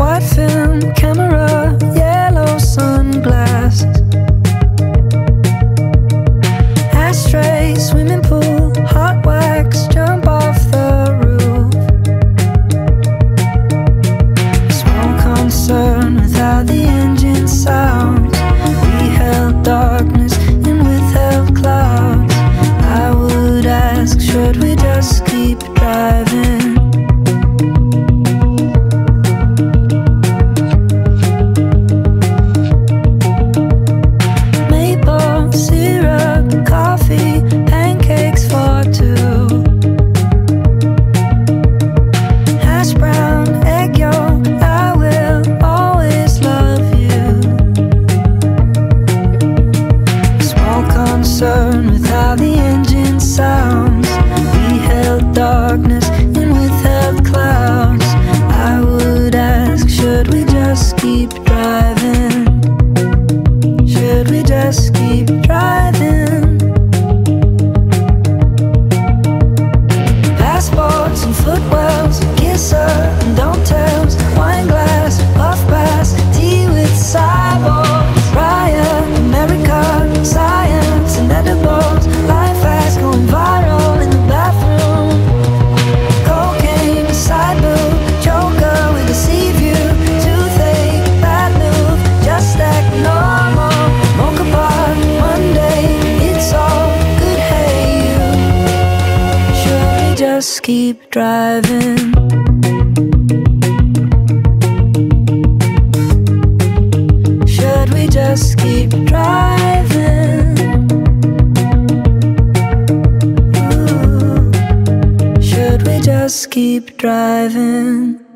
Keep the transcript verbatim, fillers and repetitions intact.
white film camera, yellow sunglasses, ashtray, swimming pool, hot wax, jump off the roof. Small concern with how the engine sounds. We held darkness and withheld clouds. I would ask, should we just keep driving? Maple syrup, coffee, pancakes for two, hash brown, egg yolk, I will always love you. Small concern with how the engine sounds. We held darkness and withheld clouds. I would ask, should we just keep driving? Should we just keep driving? Passports and footwells, kisser and don't tells, wine glass, puff pass, tea with cyborgs, riot, America, science and edibles, life fast, going viral in the bathroom, cocaine, side boob, joker with a sea view, toothache, bad move, just act normal, mocha pot, Monday, it's all good, hey you. Should we just keep driving? Should we just keep driving? Ooh. Should we just keep driving?